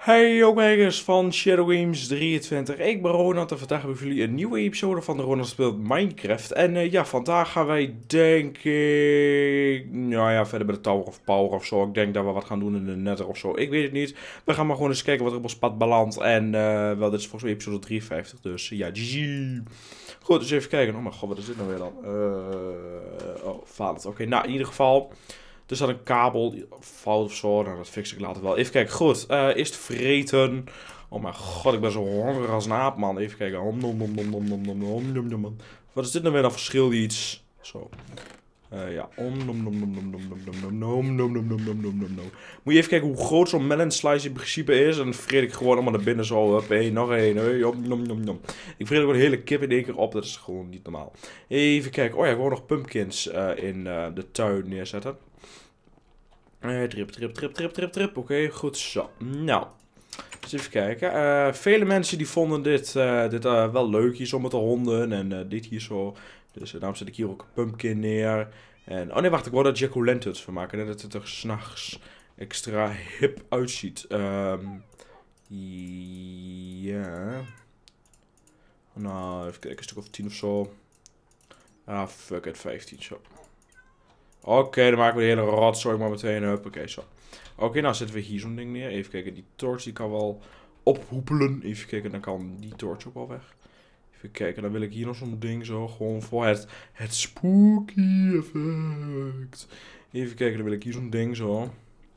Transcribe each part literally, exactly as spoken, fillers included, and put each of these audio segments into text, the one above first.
Hey jongens van Shadow Games drieëntwintig, ik ben Ronald en vandaag hebben we voor jullie een nieuwe episode van de Ronald Speelt Minecraft. En uh, ja, vandaag gaan wij denk ik, nou ja, verder met de Tower of Power of zo. Ik denk dat we wat gaan doen in de Nether of zo, ik weet het niet. We gaan maar gewoon eens kijken wat er op ons pad belandt. En uh, wel, dit is volgens mij episode drieënvijftig, dus ja, G G. Goed, dus even kijken. Oh mijn god, wat is dit nou weer dan? Uh, oh, faalt. Oké, okay, nou in ieder geval... Er zat een kabel, fout of zo, nou dat fix ik later wel. Even kijken, goed, uh, eerst vreten. Oh mijn god, ik ben zo hongerig als een aap, man. Even kijken, om, nom, nom, nom, nom, nom, nom, nom, nom, nom, nom. Wat is dit nou weer dan verschil iets? Zo. Uh, ja, om, nom, nom, nom, nom, nom, nom, nom, nom, nom, nom, nom, nom, nom, nom, nom. Moet je even kijken hoe groot zo'n melon slice in principe is. En dan vreet ik gewoon allemaal naar binnen zo, hup, hé, nog één, hey, om, nom, nom, nom. Ik vreet gewoon de hele kip in één keer op, dat is gewoon niet normaal. Even kijken, oh ja, ik wil nog pumpkins uh, in uh, de tuin neerzetten. Uh, trip, trip, trip, trip, trip, trip. Oké, okay, goed zo. Nou, eens even kijken. Uh, vele mensen die vonden dit, uh, dit uh, wel leuk hier zo met de honden en uh, dit hier zo. Dus uh, daarom zet ik hier ook een pumpkin neer. En, oh nee, wacht, ik wou daar jack-o'-lanterns van maken. Hè, dat het er s'nachts extra hip uitziet. Um, ja. Nou, even kijken, een stuk of tien of zo. Ah, fuck it, vijftien zo. Oké, okay, dan maken we de hele rotzooi maar meteen up. Oké, okay, zo. Oké, okay, nou zetten we hier zo'n ding neer. Even kijken, die torch die kan wel ophoepelen. Even kijken, dan kan die torch ook wel weg. Even kijken, dan wil ik hier nog zo'n ding zo. Gewoon voor het, het spooky effect. Even kijken, dan wil ik hier zo'n ding zo.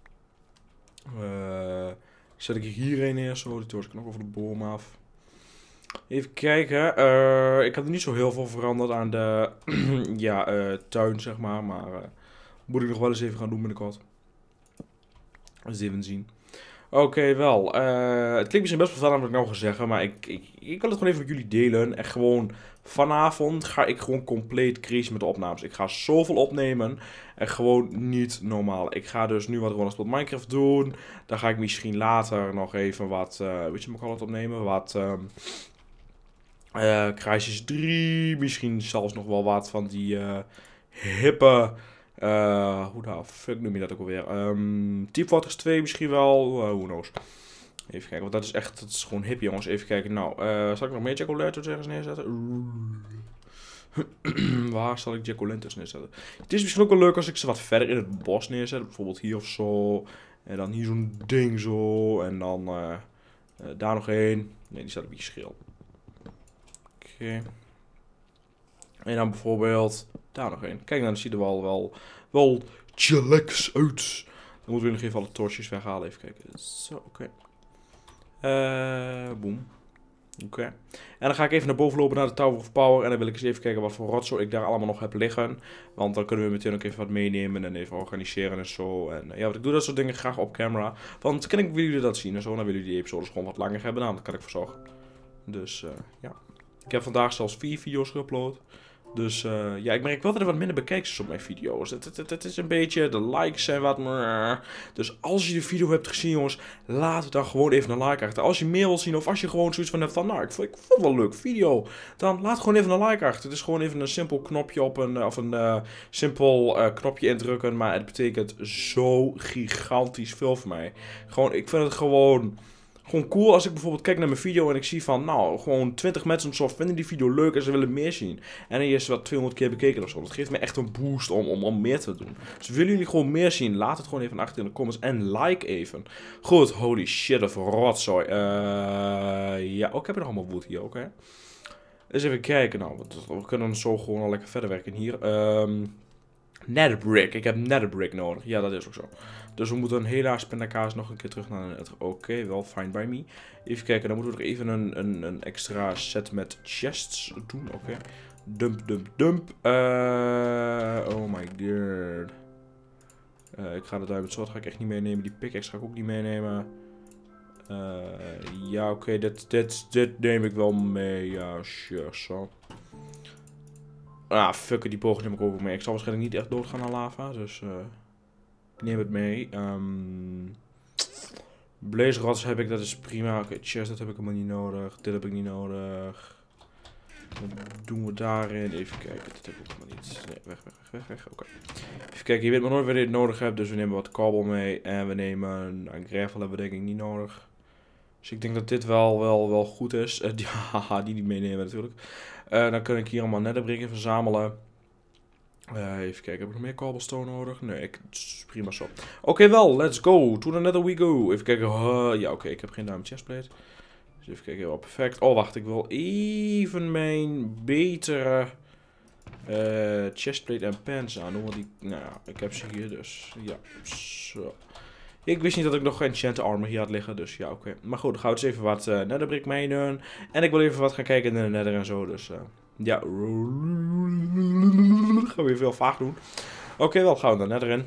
Uh, zet ik hierheen neer zo. Die torch kan ook over de boom af. Even kijken, uh, ik had er niet zo heel veel veranderd aan de ja, uh, tuin, zeg maar, maar uh, moet ik nog wel eens even gaan doen binnenkort. Eens even zien. Oké, okay, wel, uh, het klinkt misschien best wel veel aan wat ik nou ga zeggen, maar ik, ik, ik wil het gewoon even met jullie delen. En gewoon vanavond ga ik gewoon compleet crazy met de opnames. Ik ga zoveel opnemen en gewoon niet normaal. Ik ga dus nu wat Ronald Speelt Minecraft doen. Dan ga ik misschien later nog even wat, uh, weet je, moet ik al het opnemen, wat... Um, Uh, Crysis drie, misschien zelfs nog wel wat van die uh, hippe, uh, hoe de fuck noem je dat ook alweer, um, Team Fortress twee misschien wel, uh, who knows. Even kijken, want dat is echt, dat is gewoon hip jongens, even kijken, nou, uh, zal ik nog meer jack-o'-lanterns ergens neerzetten? Waar zal ik jack-o'-lanterns neerzetten? Het is misschien ook wel leuk als ik ze wat verder in het bos neerzet, bijvoorbeeld hier of zo, en dan hier zo'n ding zo, en dan uh, uh, daar nog één, nee die staat een beetje schil. Okay. En dan bijvoorbeeld daar nog een. Kijk, dan ziet er wel, wel, wel chillax uit. Dan moeten we nog even alle torches weghalen. Even kijken. Zo, oké. Okay. Uh, boom. Oké. Okay. En dan ga ik even naar boven lopen naar de Tower of Power. En dan wil ik eens even kijken wat voor rotzooi ik daar allemaal nog heb liggen. Want dan kunnen we meteen ook even wat meenemen en even organiseren en zo. En ja, want ik doe dat soort dingen graag op camera. Want kan ik willen jullie dat zien en zo. Dan willen jullie die episodes gewoon wat langer hebben. Nou, dat kan ik voor zorgen. Dus uh, ja. Ik heb vandaag zelfs vier video's geüpload. Dus uh, ja, ik merk wel dat er wat minder bekijkers op mijn video's. Het, het, het, het is een beetje, de likes zijn wat meer. Dus als je de video hebt gezien jongens, laat dan gewoon even een like achter. Als je meer wilt zien of als je gewoon zoiets van hebt van, nou, ik vond, ik vond het wel een leuk video. Dan laat gewoon even een like achter. Het is gewoon even een simpel knopje op een, of een uh, simpel uh, knopje indrukken. Maar het betekent zo gigantisch veel voor mij. Gewoon, ik vind het gewoon... Gewoon cool als ik bijvoorbeeld kijk naar mijn video en ik zie van, nou, gewoon twintig mensen of zo vinden die video leuk en ze willen meer zien. En dan is wat tweehonderd keer bekeken of zo. Dat geeft me echt een boost om, om, om meer te doen. Dus willen jullie gewoon meer zien, laat het gewoon even achter in de comments en like even. Goed, holy shit, of rotzooi. Uh, ja, ook oh, heb je nog allemaal wood hier, oké. Okay. Eens even kijken, nou, we kunnen zo gewoon al lekker verder werken hier. Um, Netherbrick, ik heb netherbrick nodig. Ja, dat is ook zo. Dus we moeten helaas pindakaas nog een keer terug naar de nether. Oké, okay, wel fine by me. Even kijken, dan moeten we er even een, een, een extra set met chests doen. Oké. Okay. Dump, dump, dump. Uh, oh my god. Uh, ik ga de diamond sword ga ik echt niet meenemen. Die pickaxe ga ik ook niet meenemen. Uh, ja, oké, okay, dit, dit, dit neem ik wel mee. Ja, sure, zo. Ah, fuck it, die boog neem ik ook mee. Ik zal waarschijnlijk niet echt doodgaan aan lava, dus uh, ik neem het mee. Um, Blaze rods heb ik, dat is prima. Oké, okay, chest, dat heb ik helemaal niet nodig. Dit heb ik niet nodig. Wat doen we daarin? Even kijken, dit heb ik ook helemaal niet. Nee, weg, weg, weg, weg, weg. Oké. Okay. Even kijken, je weet maar nooit wanneer je het nodig hebt, dus we nemen wat cobble mee. En we nemen, een gravel hebben we denk ik niet nodig. Dus ik denk dat dit wel, wel, wel goed is. Uh, die, haha, die niet meenemen natuurlijk. Uh, dan kan ik hier allemaal netherbrick verzamelen. Uh, even kijken, heb ik nog meer cobblestone nodig? Nee, ik, prima zo. Oké, okay, wel, let's go. To the nether we go. Even kijken. Uh, ja, oké, okay, ik heb geen diamond chestplate. Dus even kijken, wel perfect. Oh, wacht, ik wil even mijn betere uh, chestplate en pants aan doen. Want die, nou ja, ik heb ze hier dus. Ja, zo. Ik wist niet dat ik nog geen enchanted armor hier had liggen, dus ja, oké. Okay. Maar goed, dan gaan we eens even wat uh, netherbrick meenemen. En ik wil even wat gaan kijken in de nether en zo, dus uh, ja. Gaan we weer veel vaag doen. Oké, okay, wel, gaan we naar nether in.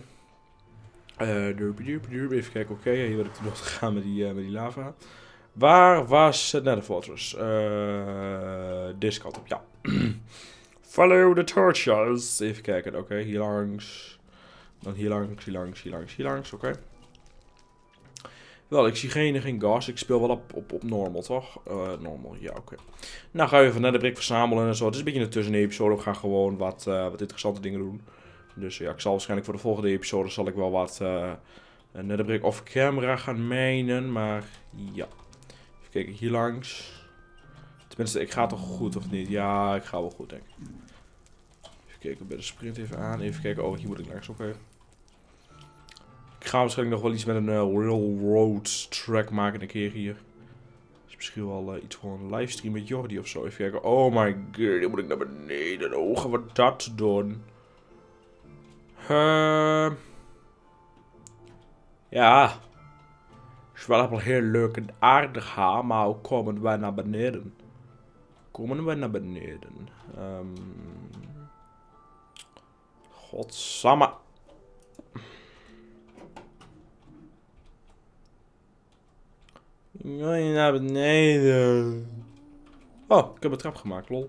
Uh, even kijken, oké, okay, hier wil ik terug gaan met die, uh, met die lava. Waar was het nether fortress? Uh, deze kant op, ja. Follow the torches. Even kijken, oké, okay, hier langs. Dan hier langs, hier langs, hier langs, hier langs, oké. Okay. Wel, ik zie geen, geen gas. Ik speel wel op, op, op normal, toch? Uh, normal, ja, oké. Okay. Nou gaan we even netherbrick verzamelen en zo. Het is een beetje een tussenepisode. We gaan gewoon wat, uh, wat interessante dingen doen. Dus ja, ik zal waarschijnlijk voor de volgende episode zal ik wel wat uh, netherbrick off camera gaan mijnen. Maar ja. Even kijken, hier langs. Tenminste, ik ga toch goed of niet? Ja, ik ga wel goed, denk ik. Even kijken, bij de sprint even aan. Even kijken, oh, hier moet ik langs, oké. Okay. Ik ga waarschijnlijk nog wel iets met een uh, railroad track maken een keer hier. Dus misschien wel uh, iets voor een livestream met Jordi of zo. Even kijken. Oh my god, die moet ik naar beneden. Oh, gaan we dat doen? Uh, ja. Is wel heel leuk en aardig, ha, maar hoe komen wij naar beneden? Komen wij naar beneden? Um, Godsamme. Wil je naar beneden? Oh, ik heb een trap gemaakt, lol.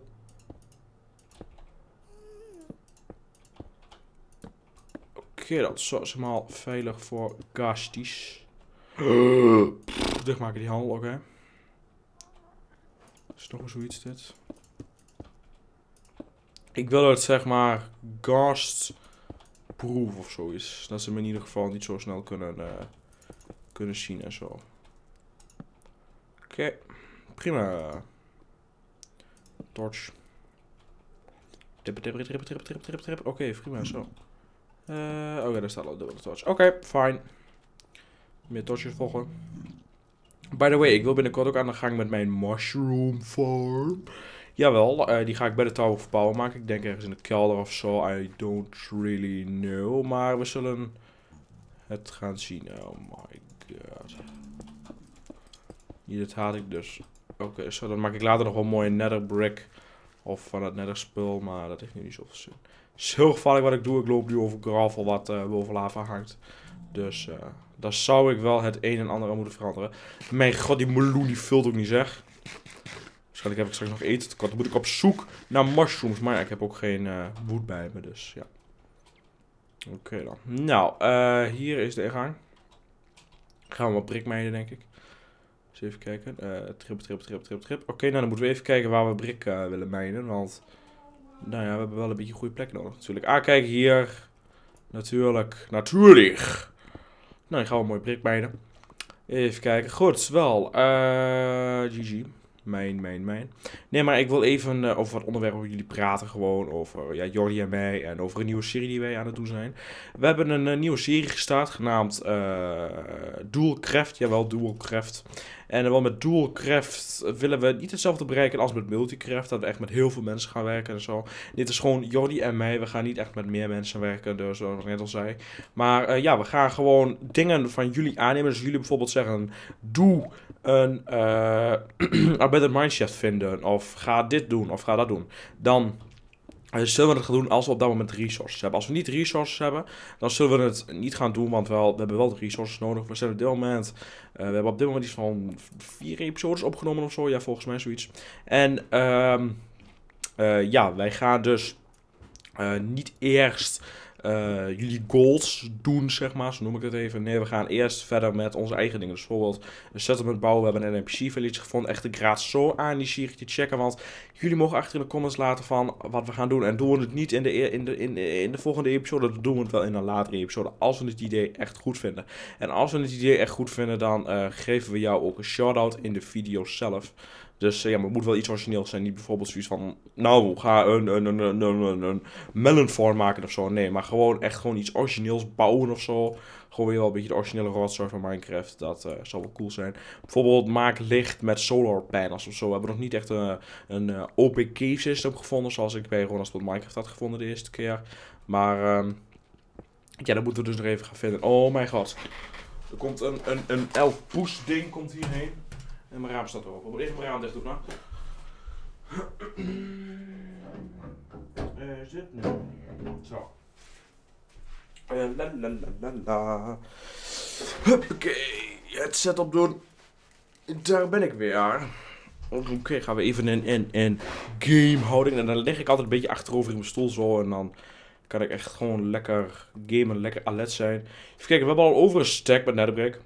Oké, okay, dat is zo helemaal veilig voor gasties. Dichtmaken die handel, oké. Okay. Is nog zoiets dit? Ik wil dat het zeg maar ghast-proof of zo is. Dat ze me in ieder geval niet zo snel kunnen, uh, kunnen zien en zo. Oké, okay. Prima. Torch. Tippen, tippen, tippen, tippen, tippen, tippen, tippen. Oké, okay, prima, zo. Uh, Oké, okay, daar staat al dubbele torch. Oké, okay, fine. Meer torches volgen. By the way, ik wil binnenkort ook aan de gang met mijn mushroom farm. Jawel, uh, die ga ik bij de tower verbouwen maken. Ik denk ergens in de kelder of zo. I don't really know. Maar we zullen het gaan zien. Oh my god. Hier, dit haal ik dus. Oké, okay, zo dan maak ik later nog wel een mooie nether brick. Of van het nether spul, maar dat heeft nu niet zoveel zin. Het is heel gevaarlijk wat ik doe. Ik loop nu over gravel wat uh, boven lava hangt. Dus uh, daar zou ik wel het een en ander aan moeten veranderen. Mijn god, die meloen die vult ook niet, zeg. Waarschijnlijk heb ik straks nog eten tekort. Dan moet ik op zoek naar mushrooms. Maar ja, ik heb ook geen uh, wood bij me, dus ja. Oké okay, dan. Nou, uh, hier is de ingang. Gaan we wat brik mijnen, denk ik. Dus even kijken. Uh, trip, trip, trip, trip, trip. Oké, okay, nou dan moeten we even kijken waar we brik uh, willen mijnen. Want, nou ja, we hebben wel een beetje een goede plek nodig natuurlijk. Ah, kijk hier. Natuurlijk. Natuurlijk. Nou, ik ga wel een mooi brik mijnen. Even kijken. Goed, wel. Uh, G G. Mijn, mijn, mijn. Nee, maar ik wil even uh, over wat onderwerpen met jullie praten. Gewoon over ja, Jordi en mij. En over een nieuwe serie die wij aan het doen zijn. We hebben een, een nieuwe serie gestart. Genaamd uh, Duelcraft. Jawel, Duelcraft. En wel met Duelcraft willen we niet hetzelfde bereiken als met Multicraft. Dat we echt met heel veel mensen gaan werken en zo. Dit is gewoon Jordi en mij. We gaan niet echt met meer mensen werken. Dus zoals ik net al zei. Maar uh, ja, we gaan gewoon dingen van jullie aannemen. Dus jullie bijvoorbeeld zeggen. Doe een uh, A Better Mineshaft vinden. Of ga dit doen. Of ga dat doen. Dan uh, zullen we het gaan doen als we op dat moment resources hebben. Als we niet resources hebben. Dan zullen we het niet gaan doen. Want wel, we hebben wel de resources nodig. We zijn op dit moment. Uh, we hebben op dit moment iets van vier episodes opgenomen of zo. Ja, volgens mij zoiets. En um, uh, ja, wij gaan dus uh, niet eerst uh, jullie goals doen, zeg maar, zo noem ik het even. Nee, we gaan eerst verder met onze eigen dingen. Dus bijvoorbeeld een settlement bouwen. We hebben een N P C village gevonden. Echt, ik raad zo aan die serie te checken, want jullie mogen achter in de comments laten van wat we gaan doen. En doen we het niet in de, in de, in de, in de volgende episode, dan doen we het wel in een latere episode, als we het idee echt goed vinden. En als we het idee echt goed vinden, dan uh, geven we jou ook een shout-out in de video zelf. Dus uh, ja, maar het moet wel iets origineels zijn. Niet bijvoorbeeld zoiets van, nou, ga een, een, een, een, een, een melon farm maken of zo. Nee, maar gewoon echt gewoon iets origineels bouwen of zo. Gewoon weer wel een beetje de originele rotzooi van Minecraft. Dat uh, zou wel cool zijn. Bijvoorbeeld maak licht met solar panels of zo. We hebben nog niet echt een, een uh, O P K system gevonden, zoals ik bij Ronald Minecraft had gevonden de eerste keer. Maar um, ja, dat moeten we dus nog even gaan vinden. Oh mijn god. Er komt een, een, een elf poes ding komt hierheen. En mijn raam staat erop. Ik moet even mijn raam dicht doen, nou. Uh, is dit? Nee. Zo. Uh, la la la la la. Huppakee. Headset opdoen. Daar ben ik weer. Oké, okay, gaan we even in, in, in game houding. En dan lig ik altijd een beetje achterover in mijn stoel zo. En dan kan ik echt gewoon lekker gamen, lekker alert zijn. Even kijken, we hebben al over een stack met Netherbrick.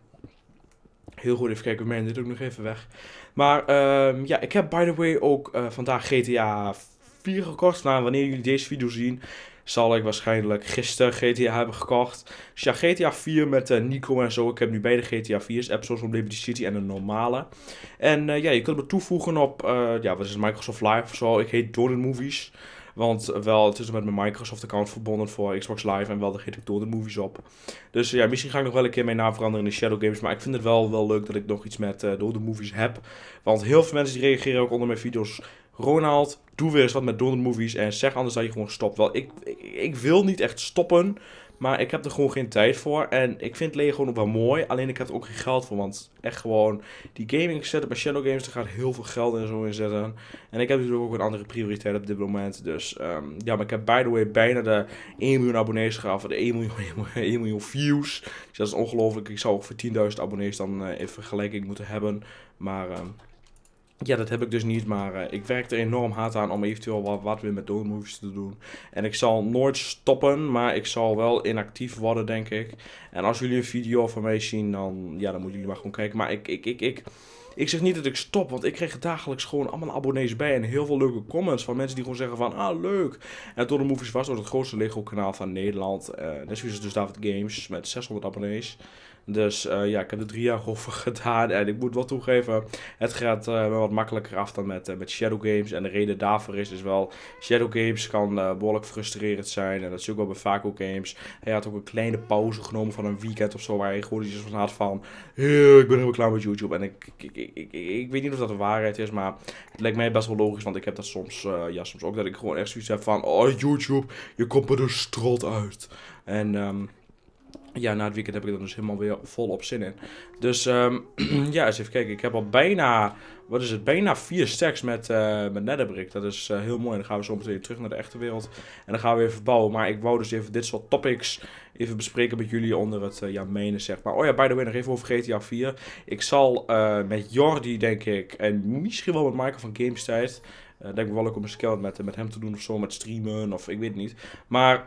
Heel goed, even kijken, mijn dit ook nog even weg. Maar um, ja, ik heb by the way ook uh, vandaag G T A vier gekocht. Nou, wanneer jullie deze video zien, zal ik waarschijnlijk gisteren G T A hebben gekocht. Dus ja, G T A vier met uh, Nico en zo. Ik heb nu beide G T A vier's, episodes van Liberty City en een normale. En uh, ja, je kunt me toevoegen op, uh, ja, wat is het, Microsoft Live of zo. Ik heet Jordan Movies. Want wel, het is met mijn Microsoft account verbonden voor Xbox Live en wel, daar geef ik door de movies op. Dus ja, misschien ga ik nog wel een keer mijn naam veranderen in de Shadow Games. Maar ik vind het wel, wel leuk dat ik nog iets met uh, door de movies heb. Want heel veel mensen die reageren ook onder mijn video's. Ronald, doe weer eens wat met door de movies en zeg anders dat je gewoon stopt. Wel, ik, ik, ik wil niet echt stoppen. Maar ik heb er gewoon geen tijd voor. En ik vind Lego gewoon ook wel mooi. Alleen ik heb er ook geen geld voor. Want echt gewoon die gaming setup bij Shadow Games. Er gaat heel veel geld in zo in zitten. En ik heb natuurlijk ook een andere prioriteit op dit moment. Dus um, ja, maar ik heb by the way bijna de één miljoen abonnees gehad. De één miljoen, één miljoen views. Dus dat is ongelooflijk. Ik zou ook voor tienduizend abonnees dan uh, even vergelijking moeten hebben. Maar Um, ja, dat heb ik dus niet, maar uh, ik werk er enorm hard aan om eventueel wat, wat weer met Door de Movies te doen. En ik zal nooit stoppen, maar ik zal wel inactief worden, denk ik. En als jullie een video van mij zien, dan, ja, dan moeten jullie maar gewoon kijken. Maar ik, ik, ik, ik, ik zeg niet dat ik stop, want ik kreeg dagelijks gewoon allemaal abonnees bij. En heel veel leuke comments van mensen die gewoon zeggen van, ah, leuk. En Door de Movies was ook het grootste Lego kanaal van Nederland. Uh, net zoals dus David Games met zeshonderd abonnees. Dus uh, ja, ik heb er drie jaar over gedaan en ik moet wel toegeven, het gaat uh, wel wat makkelijker af dan met, uh, met Shadow Games. En de reden daarvoor is dus wel, Shadow Games kan uh, behoorlijk frustrerend zijn en dat zie ik ook wel bij Vaco Games. Hij had ook een kleine pauze genomen van een weekend of zo, waar hij gewoon iets van had van, hey, ik ben helemaal klaar met YouTube. En ik, ik, ik, ik, ik weet niet of dat de waarheid is, maar het lijkt mij best wel logisch, want ik heb dat soms, uh, ja, soms ook, dat ik gewoon echt zoiets heb van, oh YouTube, je komt er de strot uit. En um, ja, na het weekend heb ik er dus helemaal weer volop zin in. Dus um, ja, eens even kijken. Ik heb al bijna, wat is het, bijna vier stacks met, uh, met Netherbrick. Dat is uh, heel mooi. En dan gaan we zo meteen terug naar de echte wereld. En dan gaan we even bouwen. Maar ik wou dus even dit soort topics even bespreken met jullie onder het uh, ja, menen, zeg maar. Oh ja, by the way, nog even over G T A vier. Ik zal uh, met Jordi, denk ik, en misschien wel met Michael van Gamestijd. Uh, denk ik wel leuk om een scout met, met hem te doen of zo, met streamen of ik weet het niet. Maar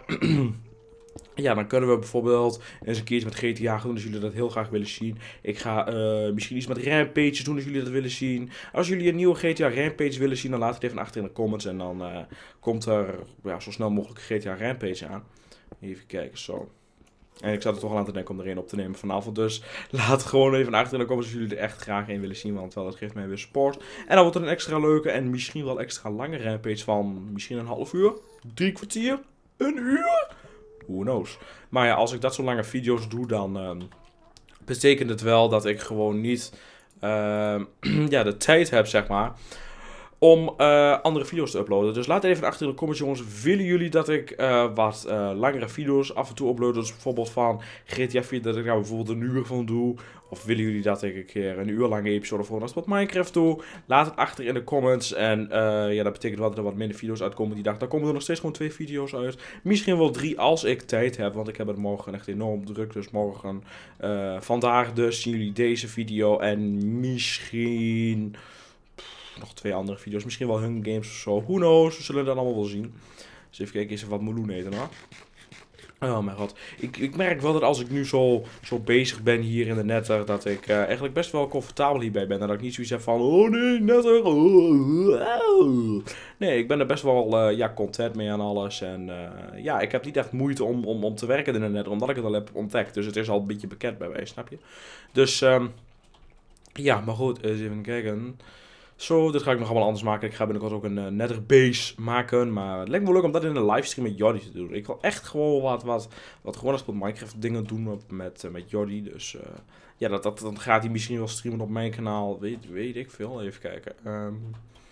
ja, dan kunnen we bijvoorbeeld eens een keertje met G T A doen als jullie dat heel graag willen zien. Ik ga uh, misschien iets met Rampage doen als jullie dat willen zien. Als jullie een nieuwe G T A Rampage willen zien, dan laat het even achter in de comments. En dan uh, komt er ja, zo snel mogelijk G T A Rampage aan. Even kijken, zo. En ik zat er toch al aan te denken om er een op te nemen vanavond. Dus laat gewoon even achter in de comments als jullie er echt graag een willen zien. Want wel, dat geeft mij weer support. En dan wordt het een extra leuke en misschien wel extra lange Rampage van misschien een half uur, drie kwartier, een uur. Who knows. Maar ja, als ik dat soort lange video's doe, dan um, betekent het wel dat ik gewoon niet uh, ja, de tijd heb, zeg maar, om uh, andere video's te uploaden. Dus laat even achter in de comments, jongens. Willen jullie dat ik uh, wat uh, langere video's af en toe upload? Dus bijvoorbeeld van G T A vier, dat ik daar bijvoorbeeld een uur van doe. Of willen jullie dat ik een keer een uur lange episode voor wat Minecraft doe? Laat het achter in de comments. En uh, ja, dat betekent wel dat er wat minder video's uitkomen die dag. Dan komen er nog steeds gewoon twee video's uit. Misschien wel drie als ik tijd heb. Want ik heb het morgen echt enorm druk. Dus morgen, uh, vandaag dus, zien jullie deze video. En misschien pff, nog twee andere video's. Misschien wel Hunger Games of zo. Who knows? We zullen dat allemaal wel zien. Dus even kijken, eens even wat meloen eten hoor. Oh mijn god. Ik, ik merk wel dat als ik nu zo, zo bezig ben hier in de netter, dat ik uh, eigenlijk best wel comfortabel hierbij ben. En dat ik niet zoiets heb van, oh nee, netter. Oh, oh. Nee, ik ben er best wel uh, ja, content mee aan alles. En uh, ja, ik heb niet echt moeite om, om, om te werken in de netter, omdat ik het al heb ontdekt. Dus het is al een beetje bekend bij mij, snap je? Dus um, ja, maar goed, eens even kijken. Zo, dit ga ik nog allemaal anders maken. Ik ga binnenkort ook een uh, nether base maken. Maar het lijkt me wel leuk om dat in een livestream met Jordi te doen. Ik wil echt gewoon wat, wat, wat gewoon als Minecraft dingen doen met, uh, met Jordi. Dus uh, ja, dat, dat, dan gaat hij misschien wel streamen op mijn kanaal. Weet, weet ik veel. Even kijken. Um,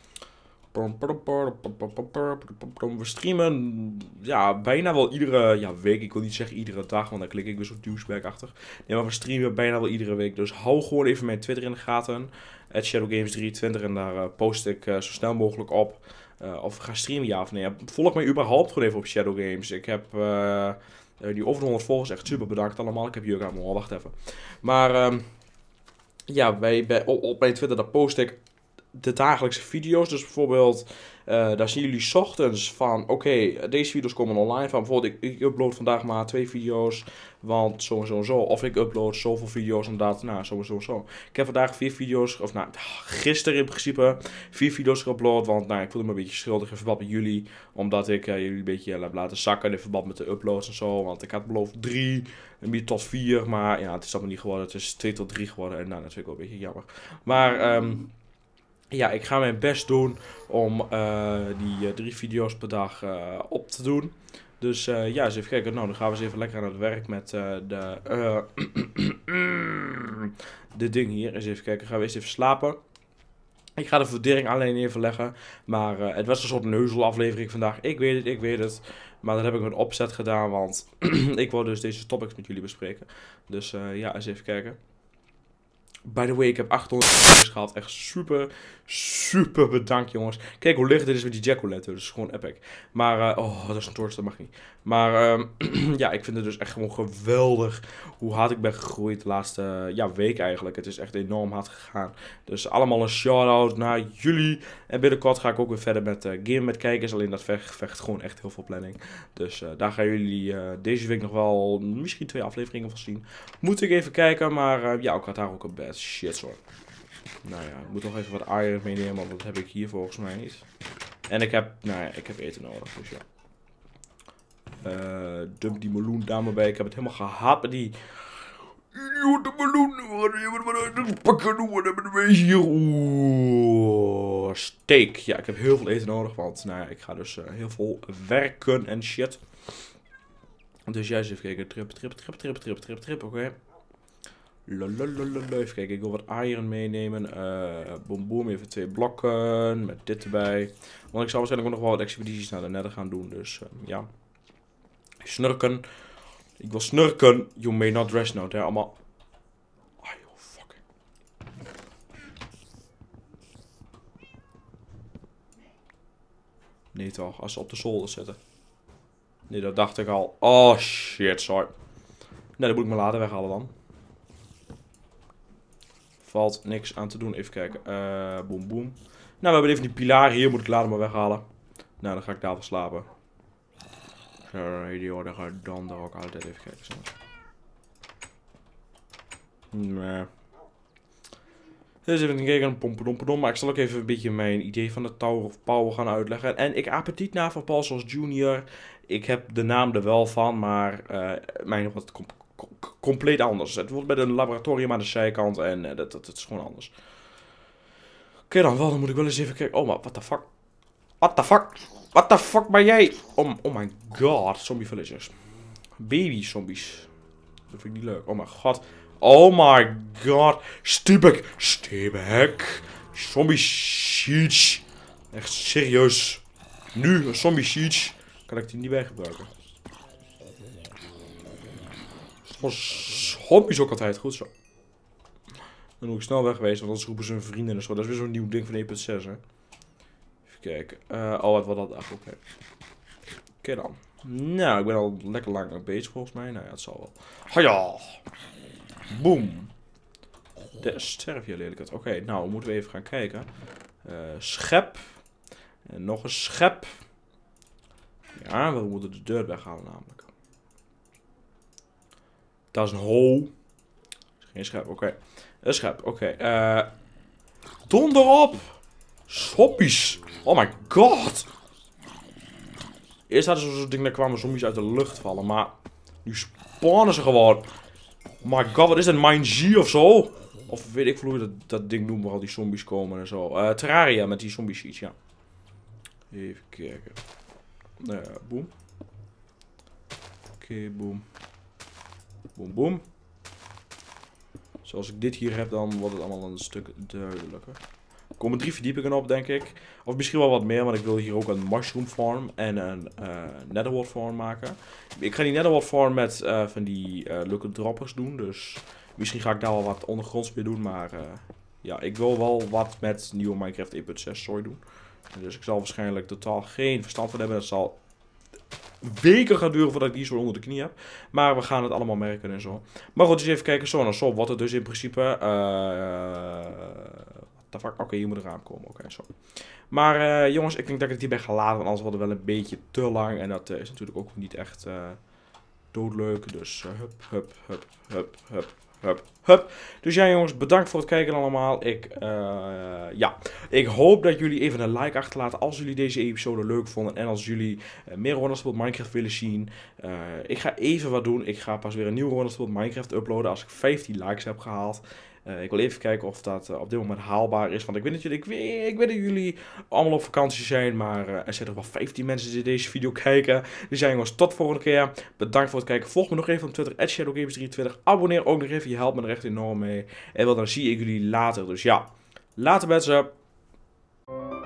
we streamen ja, bijna wel iedere ja, week. Ik wil niet zeggen iedere dag, want dan klik ik weer zo'n douchebag achter. Nee, maar we streamen bijna wel iedere week. Dus hou gewoon even mijn Twitter in de gaten. at shadowgames drieëntwintig en daar uh, post ik uh, zo snel mogelijk op. Uh, of we gaan streamen, ja of nee. Volg mij überhaupt gewoon even op Shadowgames. Ik heb uh, die over de honderd volgers, echt super bedankt allemaal. Ik heb jullie aan mijn oor, wacht even. Maar um, ja, bij, bij, op, op mijn Twitter daar post ik de dagelijkse video's. Dus bijvoorbeeld, uh, daar zien jullie 's ochtends van, oké, okay, deze video's komen online. Van bijvoorbeeld, ik, ik upload vandaag maar twee video's, want zo en zo en zo. Of ik upload zoveel video's, omdat, nou, zo en zo en zo. Ik heb vandaag vier video's, of nou, gisteren in principe, vier video's geüpload. Want, nou, ik voelde me een beetje schuldig in verband met jullie. Omdat ik uh, jullie een beetje uh, heb laten zakken in verband met de uploads en zo. Want ik had beloofd drie, en meer tot vier. Maar ja, het is allemaal niet geworden. Het is twee tot drie geworden. En nou, dat vind ik wel een beetje jammer. Maar, um, ja, ik ga mijn best doen om uh, die uh, drie video's per dag uh, op te doen. Dus uh, ja, eens even kijken. Nou, dan gaan we eens even lekker aan het werk met uh, de, uh, de ding hier. Eens even kijken. Gaan we eens even slapen. Ik ga de verdering alleen even leggen. Maar uh, het was een soort neuzelaflevering vandaag. Ik weet het, ik weet het. Maar dat heb ik met opzet gedaan, want ik wil dus deze topics met jullie bespreken. Dus uh, ja, eens even kijken. By the way, ik heb achthonderd gehaald. Echt super, super bedankt, jongens. Kijk hoe licht dit is met die Jackoletten. Dus gewoon epic. Maar, uh, oh, dat is een torch, dat mag niet. Maar, um, ja, ik vind het dus echt gewoon geweldig hoe hard ik ben gegroeid de laatste uh, ja, week eigenlijk. Het is echt enorm hard gegaan. Dus allemaal een shout-out naar jullie. En binnenkort ga ik ook weer verder met uh, game met kijkers. Alleen dat vecht, vecht gewoon echt heel veel planning. Dus uh, daar gaan jullie uh, deze week nog wel misschien twee afleveringen van zien. Moet ik even kijken, maar uh, ja, ik had daar ook een bad shit hoor. Nou ja, ik moet nog even wat iron meenemen, want dat heb ik hier volgens mij niet. En ik heb, nou ja, ik heb eten nodig, dus ja. Uh, dump die meloen daar maar bij. Ik heb het helemaal gehaat met die idiote meloen. Wat hebben we hier? Oeh, steak. Ja, ik heb heel veel eten nodig, want nou ja, ik ga dus uh, heel veel werken en shit. Dus jij eens even kijken. Trip, trip, trip, trip, trip, trip, trip, oké. Okay. Lalalala. Even kijken, ik wil wat iron meenemen. Uh, boom, boom, even twee blokken. Met dit erbij. Want ik zal waarschijnlijk ook nog wel wat expedities naar de nether gaan doen. Dus uh, ja. Snurken. Ik wil snurken. You may not rest now. Daar allemaal. Ah joh, fuck. Nee toch, als ze op de zolder zitten. Nee, dat dacht ik al. Oh shit, sorry. Nee, dan moet ik me later weghalen dan. Valt niks aan te doen. Even kijken. Uh, boom, boom. Nou, we hebben even die pilaren hier. Moet ik later maar weghalen. Nou, dan ga ik daar wel slapen. Radio, dan ga ik dan daar ook altijd even kijken. Zo. Nee. Dus even kijken. Pompedompedom. Maar ik zal ook even een beetje mijn idee van de Tower of Power gaan uitleggen. En ik appetiet na van Paul zoals Junior. Ik heb de naam er wel van, maar uh, mijn wordt com com compleet anders. Het wordt met een laboratorium aan de zijkant en uh, dat, dat, dat is gewoon anders. Oké okay, dan wel, dan moet ik wel eens even kijken. Oh, maar what the fuck? What the fuck? What the fuck ben jij? Oh, oh my god, zombie villagers. Baby zombies. Dat vind ik niet leuk. Oh mijn god. Oh my god. Stibek. Stibek. Zombie siege. Echt serieus. Nu een zombie siege. Kan ik die niet bij gebruiken. Zombies ook altijd. Goed zo. Dan moet ik snel wegwezen, want anders roepen ze hun vrienden en zo. Dat is weer zo'n nieuw ding van één punt zes, hè. Even kijken. Uh, oh, wat was dat? Ach, oké. Okay. Oké okay, dan. Nou, ik ben al lekker lang bezig volgens mij. Nou ja, het zal wel. Haja! Boom! De sterf je lelijkheid. Oké, okay, nou, moeten we even gaan kijken. Uh, schep. En nog een schep. Ja, we moeten de deur weghalen namelijk. Dat is een ho. Geen schep, oké. Okay. Een schep, oké. Okay. Uh, donder op! Zombies! Oh my god! Eerst hadden ze zo'n ding, daar kwamen zombies uit de lucht vallen, maar nu spawnen ze gewoon. Oh my god, wat is dat? Mind G of zo? Of weet ik veel hoe dat, dat ding noemt waar al die zombies komen en zo. Uh, Terraria met die zombie sheets, ja. Even kijken. Uh, boom. Oké, okay, boom. Boom, boom. Zoals ik dit hier heb, dan wordt het allemaal een stuk duidelijker. Er komen drie verdiepingen op, denk ik. Of misschien wel wat meer, want ik wil hier ook een mushroom farm en een uh, netherwort farm maken. Ik ga die netherwort farm met uh, van die uh, leuke droppers doen, dus misschien ga ik daar wel wat ondergronds mee doen, maar uh, ja, ik wil wel wat met nieuwe Minecraft één punt zes zooi doen. Dus ik zal waarschijnlijk totaal geen verstand van hebben. Dat zal weken gaan duren voordat ik die zo onder de knie heb. Maar we gaan het allemaal merken en zo. Maar goed, dus even kijken. Zo, nou zo, wat het dus in principe... Uh, Oké, okay, hier moet een raam komen. Oké, okay, zo. Maar uh, jongens, ik denk dat ik het hierbij ga laten. Want anders wordt het wel een beetje te lang. En dat uh, is natuurlijk ook niet echt uh, doodleuk. Dus uh, hup, hup, hup, hup, hup. Hup, hup. Dus ja jongens, bedankt voor het kijken allemaal. Ik, uh, ja, ik hoop dat jullie even een like achterlaten als jullie deze episode leuk vonden. En als jullie uh, meer Wondersport Minecraft willen zien. Uh, ik ga even wat doen. Ik ga pas weer een nieuwe Wondersport Minecraft uploaden als ik vijftien likes heb gehaald. Uh, ik wil even kijken of dat uh, op dit moment haalbaar is. Want ik weet dat jullie, ik weet, ik weet dat jullie allemaal op vakantie zijn. Maar uh, er zijn toch wel vijftien mensen die deze video kijken. Dus ja jongens, tot de volgende keer. Bedankt voor het kijken. Volg me nog even op Twitter, at shadowgames drieëntwintig. Abonneer ook nog even, je helpt me er echt enorm mee. En wel, dan zie ik jullie later. Dus ja, later mensen.